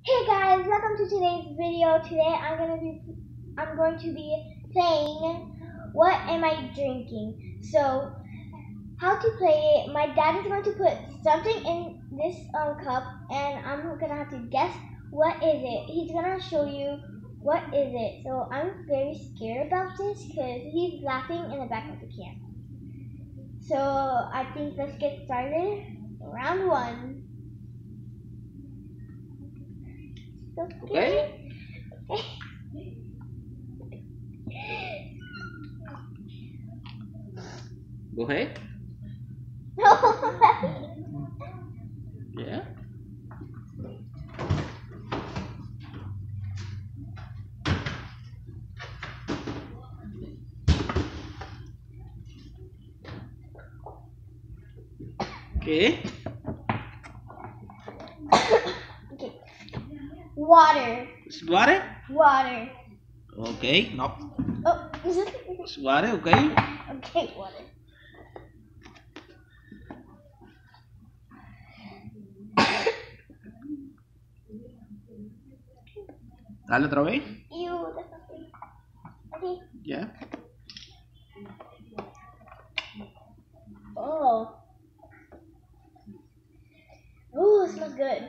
Hey guys, welcome to today's video. Today I'm going to be saying what am I drinking. So how to play it. My dad is going to put something in this cup and I'm gonna have to guess what is it. He's gonna show you what is it. So I'm very scared about this because he's laughing in the back of the camera. So I think let's get started. Round one. Okay. Go ahead. Yeah. Okay. Okay. Water. It's water. Water. Okay. No. Oh, It's water. Okay. okay, water. Dale otra vez. Ew, that's not good. Okay. Yeah. Oh. Ooh, it smells good.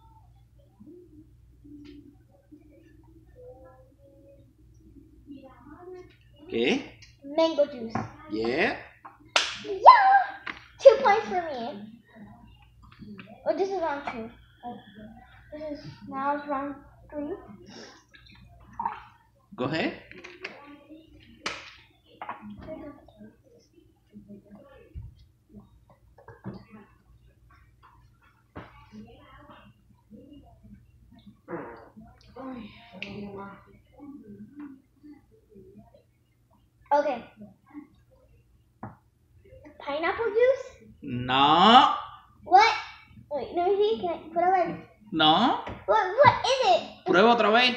Okay. Mango juice. Yeah. Yeah! 2 points for me. Oh, this is round 2. Oh, this is now it's round 3. Go ahead. Okay. Pineapple juice? No. What? Wait, let me see. Can I put it like... No. What is it? Prueba otra vez.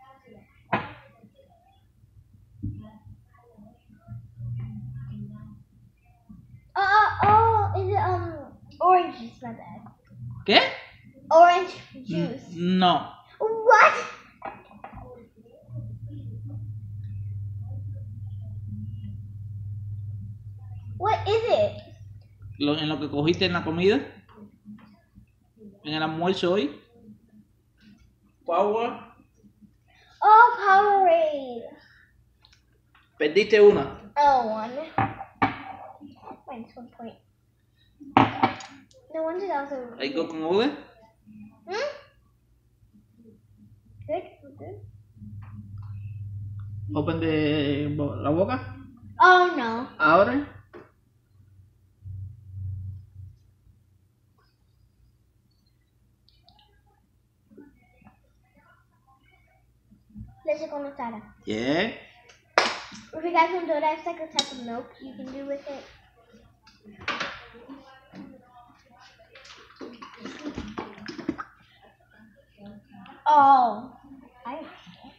Is it orange juice? My bad. ¿Qué? Orange juice. No. What? What is it? En lo que cogiste en la comida. En el almuerzo hoy. Power. Oh, Powerade. Perdiste una. Oh, one. Minus 1 point. No wonder that was a... Ahí go con V. Good? Good? Open la boca. Oh, no. Ahora. Leche condensada. Yeah. If you guys don't know that's like a type of milk you can do with it. Oh. I don't know.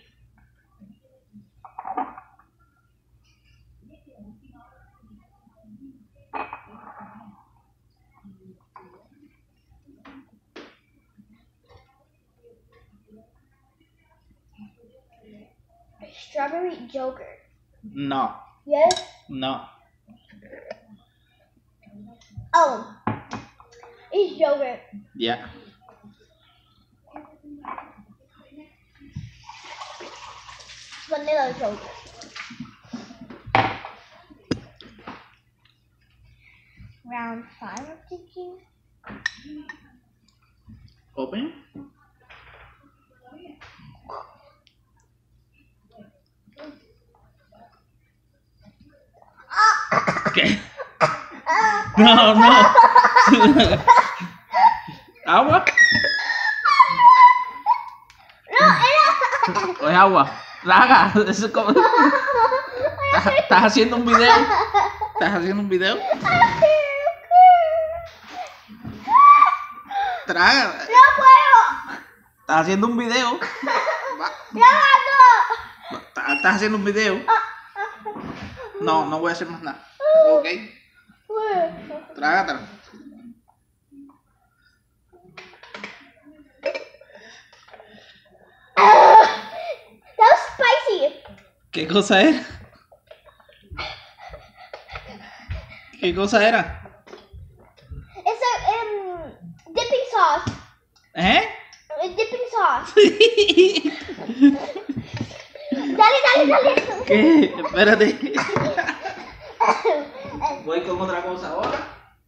Strawberry yogurt. No. Yes? No. Oh. It's yogurt. Yeah. Vanilla yogurt. Round 5, I'm thinking. Open. ¿Qué? No, no. ¿Agua? No, ¿O es agua? Traga. Eso es como... ¿Estás haciendo un video? ¿Estás haciendo un video? Traga. No puedo. ¿Estás haciendo un video? ¿Estás haciendo un video? No, no voy a hacer más nada. Ok. Trágatelo. ¿Qué cosa era? ¿Qué cosa era? It's a dipping sauce. ¿Eh? It's dipping sauce. Dale. ¿Qué? Espérate. Voy con otra cosa ahora.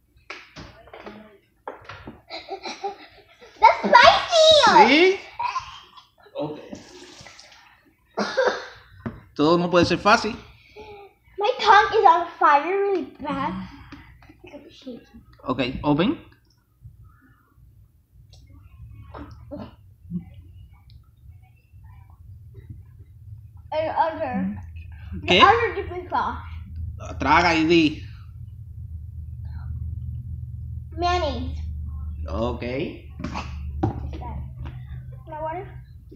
That's spicy. ¿Sí? Ok. Todo no puede ser fácil. My tongue is on fire really bad. I'm shaking. Ok, open. And ¿Qué? the other dipping sauce. Traga y di. Mayonnaise. Ok. My water.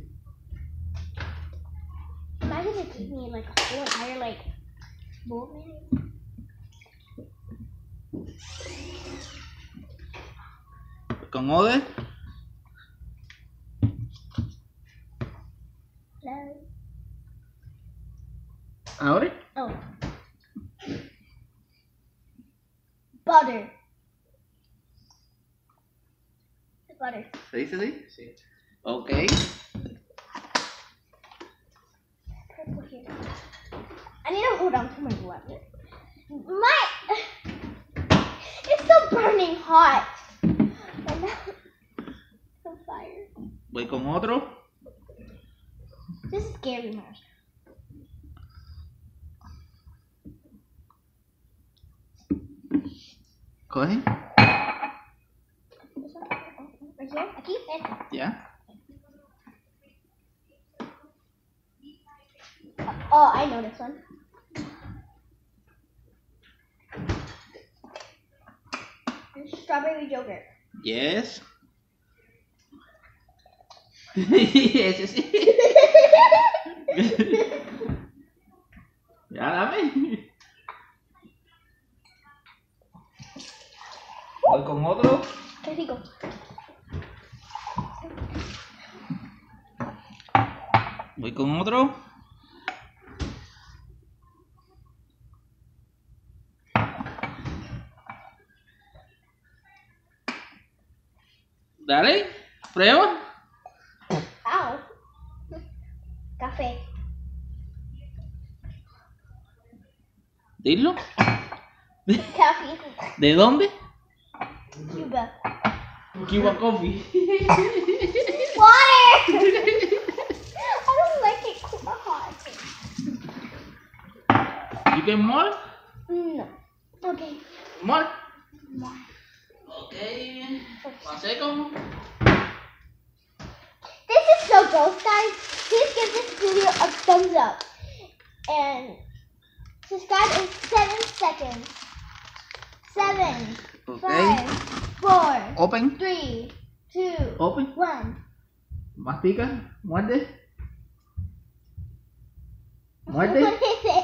Imagine if you need like a whole entire like bowl of mayonnaise. Con ode. Hello. Ahora. Oh. Butter. Butter. ¿Se dice así? Sí. Ok. Purple here. I need to hold on to my weapon. It's still burning hot. And that's on fire. Voy con otro. This is scary, Marsh. Coge. This one? Right here? Aquí? Ya. Oh, I know this one. Strawberry yogurt. Yes. Ese sí. Ya dame. Voy con otro. Qué rico. Voy con otro. Dale, prueba. Ow. Café. Dilo. Coffee. ¿De dónde? Cuba. Cuba Coffee. Water! I don't like it hot. You get more? No. Okay. More? More. Okay. 1 second. This is so gross, guys. Please give this video a thumbs up. And subscribe in 7 seconds. 7, Okay. 5, 4, Open. 3, 2, Open. 1. Mastica. Muerde. What Muerde. is it?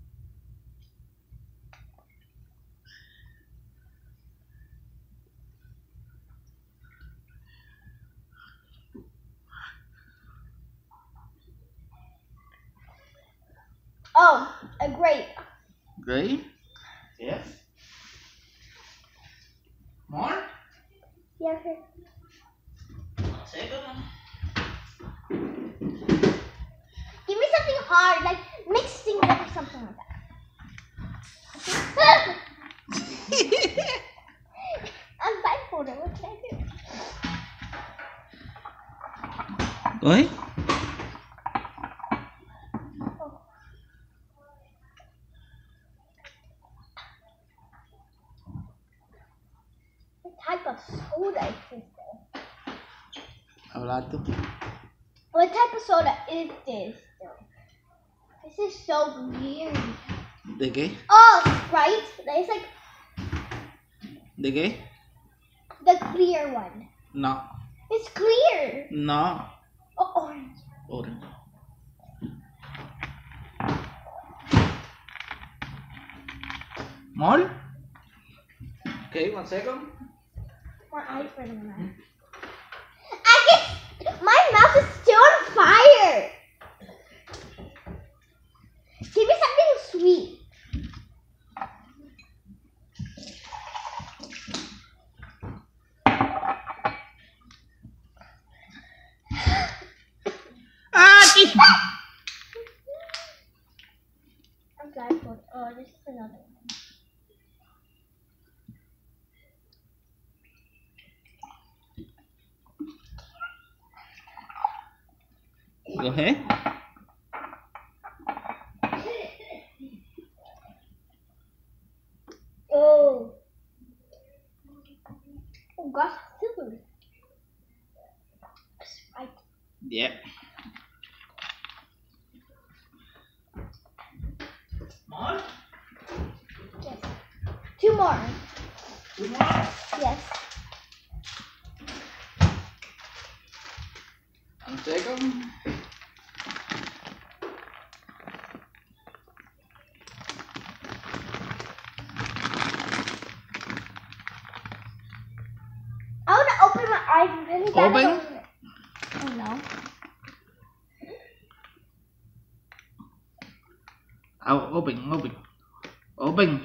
Oh, a grape. Great. Yes. More. Yeah, okay. 1 second. Give me something hard, like mix things up or something like that. I'm blindfolded. What can I do? Coge. What type of soda is this? Habla alto. What type of soda is this? This is so weird. ¿De qué? Oh, Sprite. It's like ¿De qué? the clear one. No. It's clear. No. Oh, orange. Orange. More? Okay, 1 second. More ice for the mouth. My mouth is still on fire. Go ahead. Oh. Oh gosh, silver. Right. Yeah. More? Yes. Two more. 2 more? Yes. 1 second. I want to open my eyes and really bad. Open. Oh no. Oh, open. Open.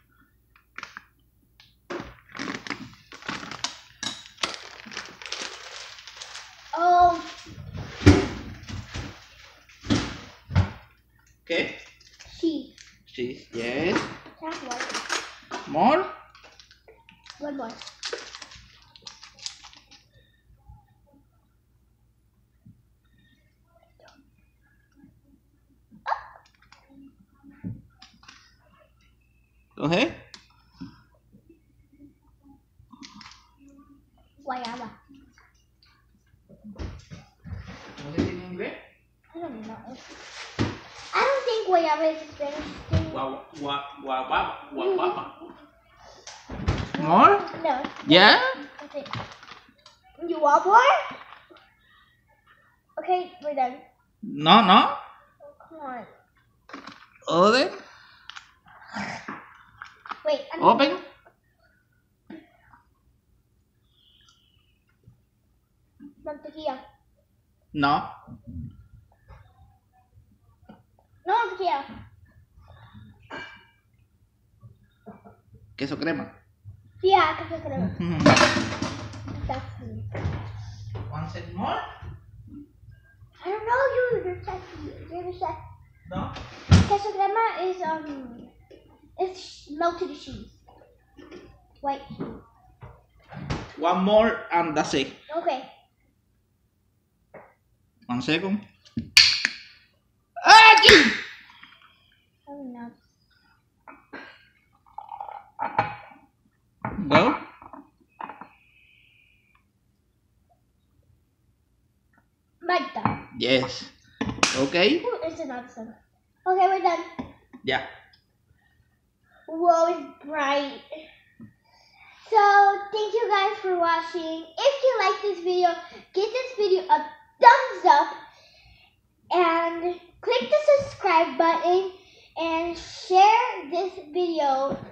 Oh. Okay. Cheese. Cheese. Yes. That's one. More? One more. Go ahead. Guayaba. ¿Cómo se dice en inglés? I don't know. I don't think guayaba is a Spanish thing. Guapa. More? No. Yeah? Okay. You want more? Okay, we're done. No. Oh, come on. Other? Wait. Open. Mantequilla. No. No mantequilla. Queso crema. Yeah, queso crema. That's me. 1 second more? I don't know. You're chef. You're the chef. No. Queso crema is melted cheese. White cheese. 1 more and that's it. Okay. 1 second. Ah! Oh no. Go. Magda. Yes. Okay. Who is another one? Okay, we're done. Yeah. Whoa, it's bright. So, thank you guys for watching. If you like this video, give this video a thumbs up and click the subscribe button and share this video